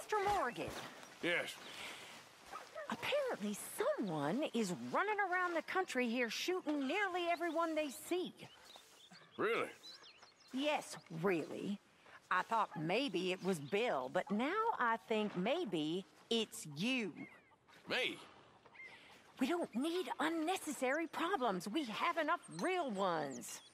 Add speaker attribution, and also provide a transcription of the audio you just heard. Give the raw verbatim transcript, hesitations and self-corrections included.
Speaker 1: Mister Morgan.
Speaker 2: Yes.
Speaker 1: Apparently someone is running around the country here shooting nearly everyone they see.
Speaker 2: Really?
Speaker 1: Yes, really. I thought maybe it was Bill, but now I think maybe it's you.
Speaker 2: Me?
Speaker 1: We don't need unnecessary problems. We have enough real ones.